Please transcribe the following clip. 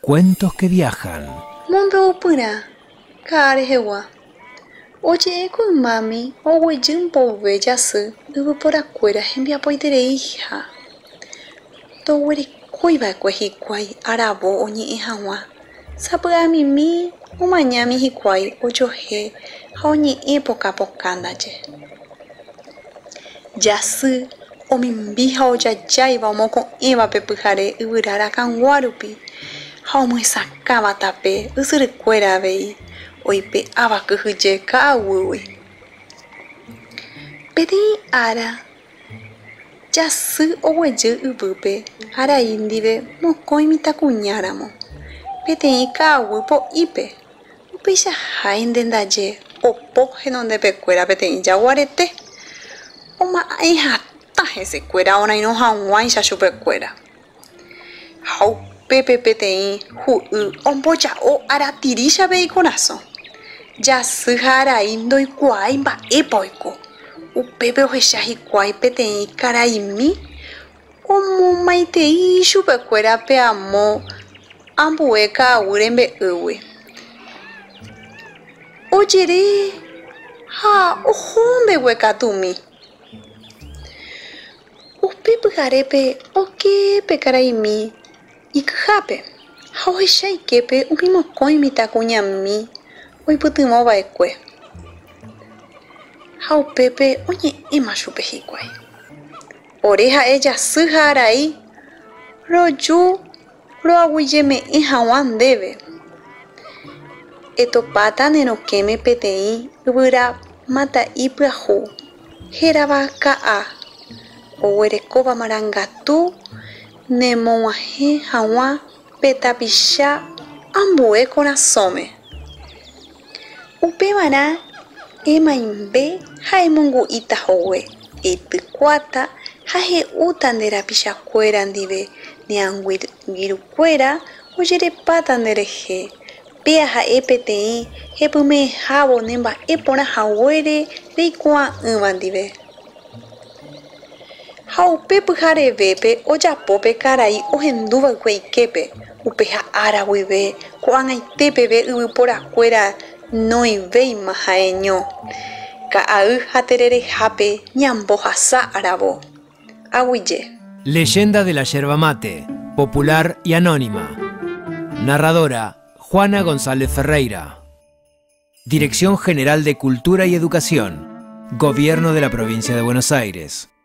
Cuentos que viajan. Mundo pura, carehewa. Oye, con mami, o wejimpo vejasu, ubu por acuera, envia poitere hija. To were kuiva kwai arabo oñi ihawa. Sapua mimi, umanyami hikwai, ojohe, haoñi época pocandaje. Yasu, o mimbiha o jajaiva o moko eva pepujare, uburara kanguarupi. Haumu sacaba tape, usuricuera vei, oipe abacuhuje kaawui. Pedi ara, yasu oweju ubupe, ara indive, mokoimita cuñáramo. Pedi kaawui po ipe, upisha haindendaje, o poje de pecuera pedi yaguarete. Oma eja taje se cuera ona y no hawaii ya chupecuera. Hau Pepe PTI, ombocha o aratirisha vei corazón. Ya sujara indo y cuaimba epoico. U Pepe ojeshahi cuai PTI caraimi. Omo maitei chupecuera peamo. Ambueca urembe uwe. Oyere. Ha, ojombe hueca tumi. U Pepe garepe, oke pe caraimi. Ikhape, hauheshai kepe umimo koimita kuñami, oiputumo baekue. Hau pepe oñe ima chupe hikuai. Oreja ella suharai, roju, roaguiyeme ihawan debe. Etopata neno keme PTI, ubura mata iprahu, heraba kaa, owerekova marangatu, Nemoahe hawa petapisha ambue corazome. Upemana emaimbe haimungu itahowe. Etukwata hahe utandera pisha cuera ndive nianguiru cuera oyere patandereje. Pea ha EPTI hepume habo nemba epona hawere reikua umandive. Hau pepe jare vepe o japope carai o henduva kepe upeja arawive kuangai tepeve ubu por acuera noi vei majaeño kaau haterere jape ñamboja sa arabo aguille. Leyenda de la yerba mate, popular y anónima. Narradora Juana González Ferreira. Dirección General de Cultura y Educación, Gobierno de la Provincia de Buenos Aires.